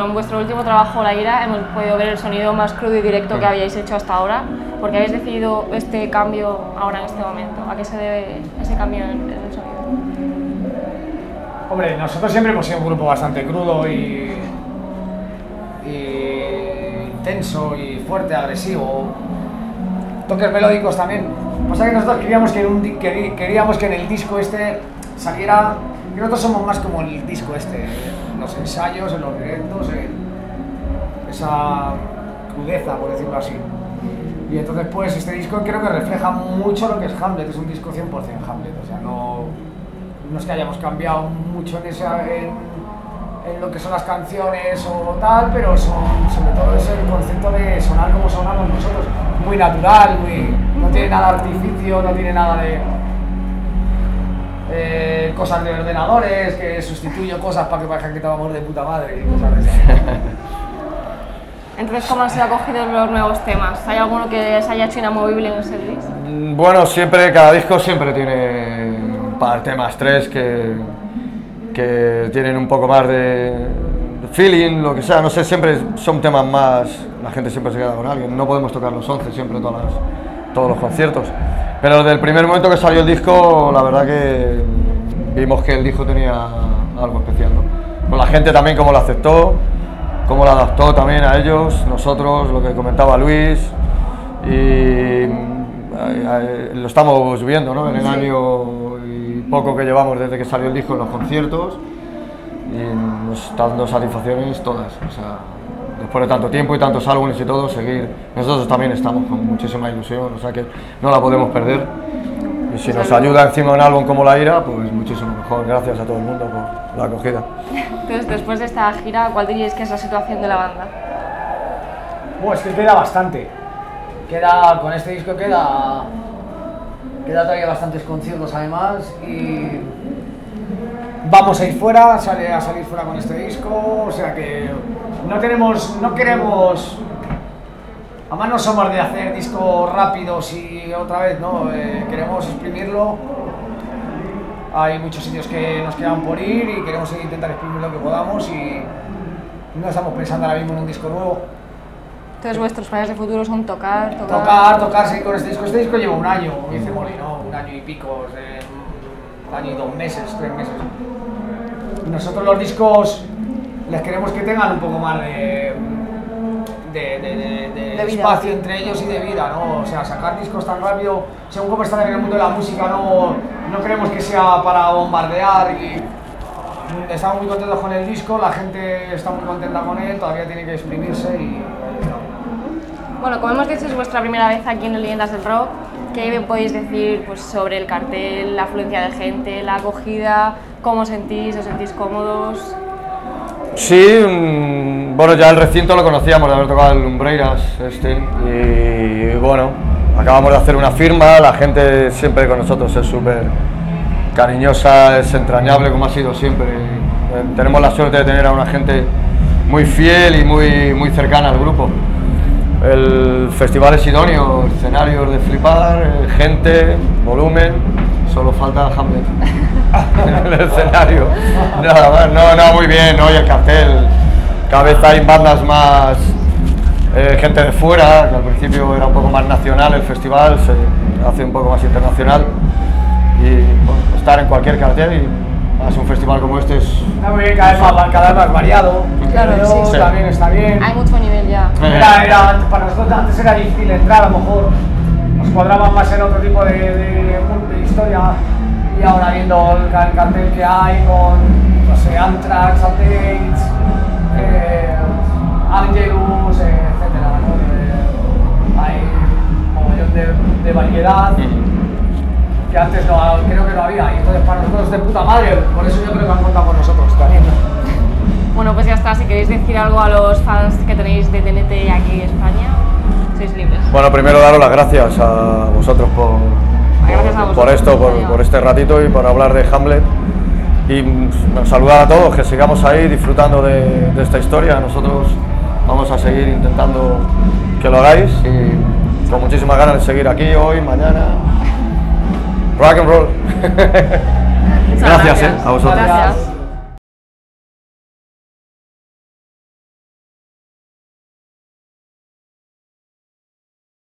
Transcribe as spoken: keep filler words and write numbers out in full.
en vuestro último trabajo, La Ira, hemos podido ver el sonido más crudo y directo que habíais hecho hasta ahora. ¿Por qué habéis decidido este cambio ahora en este momento? ¿A qué se debe ese cambio en, en el sonido? Hombre, nosotros siempre hemos sido un grupo bastante crudo y, y intenso y fuerte, agresivo. Toques melódicos también. Pasa que nosotros queríamos que, en un, queríamos que en el disco este saliera. Que nosotros somos más como el disco este, en los ensayos, en los directos, en esa crudeza, por decirlo así. Y entonces, pues, este disco creo que refleja mucho lo que es Hamlet, es un disco cien por cien Hamlet, o sea, no, no es que hayamos cambiado mucho en, esa, en, en lo que son las canciones o tal, pero son, sobre todo es el concepto de sonar como sonamos nosotros, muy natural, muy, no tiene nada de artificio, no tiene nada de eh, cosas de ordenadores, que sustituyo cosas para que parezca que estamos de puta madre y cosas de esas. Entonces, ¿cómo han sido acogidos los nuevos temas? ¿Hay alguno que se haya hecho inamovible en ese disco? Bueno, siempre, cada disco siempre tiene un par de temas, tres, que, que tienen un poco más de feeling, lo que sea, no sé, siempre son temas más, la gente siempre se queda con alguien, no podemos tocar los once siempre todas las, todos los conciertos, pero desde el primer momento que salió el disco, la verdad que vimos que el disco tenía algo especial, ¿no? Con la gente también cómo lo aceptó, cómo lo adaptó también a ellos, nosotros, lo que comentaba Luis, y eh, eh, lo estamos viendo, ¿no? En el año y poco que llevamos desde que salió el disco en los conciertos, y nos está dando satisfacciones todas, o sea, después de tanto tiempo y tantos álbumes y todo, seguir, nosotros también estamos con muchísima ilusión, o sea que no la podemos perder, y si nos ayuda encima un álbum como La Ira, pues muchísimo mejor, gracias a todo el mundo por la acogida. Entonces, después de esta gira, ¿cuál diríais que es la situación de la banda? Bueno, es que queda bastante, queda, con este disco queda, queda todavía bastantes conciertos además, y vamos a ir fuera, sale a salir fuera con este disco, o sea que no tenemos, no queremos, además no somos de hacer discos rápidos y otra vez, no, eh, queremos exprimirlo, hay muchos sitios que nos quedan por ir y queremos intentar exprimir lo que podamos y no estamos pensando ahora mismo en un disco nuevo. Entonces vuestros planes de futuro son tocar, tocar... Tocar, tocar, seguir con este disco, este disco lleva un año, como dice Molino, un año y pico, eh, un año y dos meses, tres meses. Nosotros los discos les queremos que tengan un poco más de, de, de, de, de, de espacio entre ellos y de vida, ¿no? O sea, sacar discos tan rápido, según cómo está en el mundo de la música, no, no queremos que sea para bombardear y estamos muy contentos con el disco, la gente está muy contenta con él, todavía tiene que exprimirse y ahí estamos. Bueno, como hemos dicho, es vuestra primera vez aquí en Leyendas del Rock. ¿Qué podéis decir pues, sobre el cartel, la afluencia de gente, la acogida? ¿Cómo sentís? ¿Os sentís cómodos? Sí, mmm, bueno, ya el recinto lo conocíamos de haber tocado el Lumbreiras este, y bueno, acabamos de hacer una firma, la gente siempre con nosotros es súper cariñosa, es entrañable como ha sido siempre. Eh, tenemos la suerte de tener a una gente muy fiel y muy, muy cercana al grupo. El festival es idóneo, escenarios de flipar, eh, gente, volumen, solo falta Hamlet en el escenario, nada más, no, no, muy bien, ¿no? Y el cartel, cada vez hay bandas más, eh, gente de fuera, que al principio era un poco más nacional el festival, se hace un poco más internacional, y bueno, estar en cualquier cartel y más un festival como este es... Está muy bien, cada vez más, cada vez más variado, claro, sí, sí. También está bien. Hay mucho nivel ya. Era, era, para nosotros antes era difícil entrar, a lo mejor nos cuadraban más en otro tipo de, de, de historia, y ahora viendo el, el cartel que hay con, no sé, Anthrax, Altates, eh, Angelus, eh, etcétera, ¿no? Eh, hay un montón de, de variedad que antes no, creo que no había, y entonces para nosotros es de puta madre, por eso yo creo que han contado con nosotros también. Bueno, pues ya está, si queréis decir algo a los fans que tenéis de T N T aquí en España, sois libres. Bueno, primero daros las gracias a vosotros por, gracias a vosotros, por esto, por, por este ratito y por hablar de Hamlet. Y saludar a todos, que sigamos ahí disfrutando de, de esta historia. Nosotros vamos a seguir intentando que lo hagáis y con muchísimas ganas de seguir aquí hoy, mañana. Rock and roll. Gracias, gracias. Eh, a vosotros. Gracias.